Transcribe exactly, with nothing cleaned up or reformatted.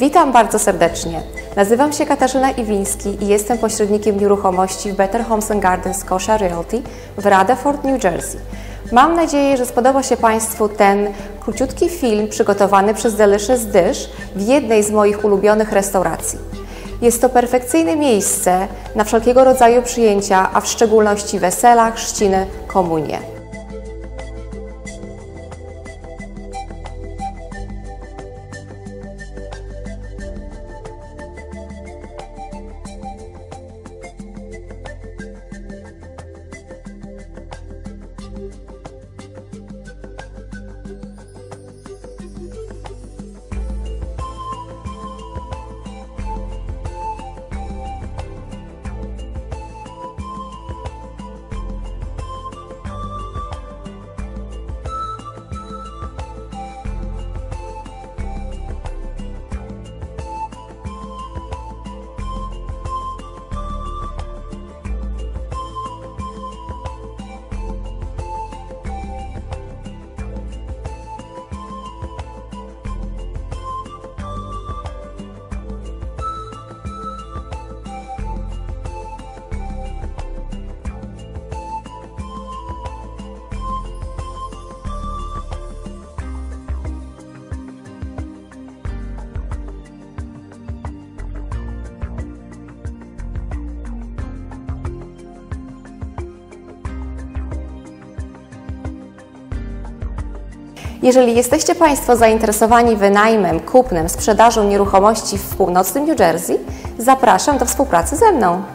Witam bardzo serdecznie. Nazywam się Katarzyna Iwiński i jestem pośrednikiem nieruchomości w Better Homes and Gardens Scotia Realty w Rutherford, New Jersey. Mam nadzieję, że spodoba się Państwu ten króciutki film przygotowany przez Delicious Dish w jednej z moich ulubionych restauracji. Jest to perfekcyjne miejsce na wszelkiego rodzaju przyjęcia, a w szczególności wesela, chrzciny, komunie. Jeżeli jesteście Państwo zainteresowani wynajmem, kupnem, sprzedażą nieruchomości w północnym New Jersey, zapraszam do współpracy ze mną.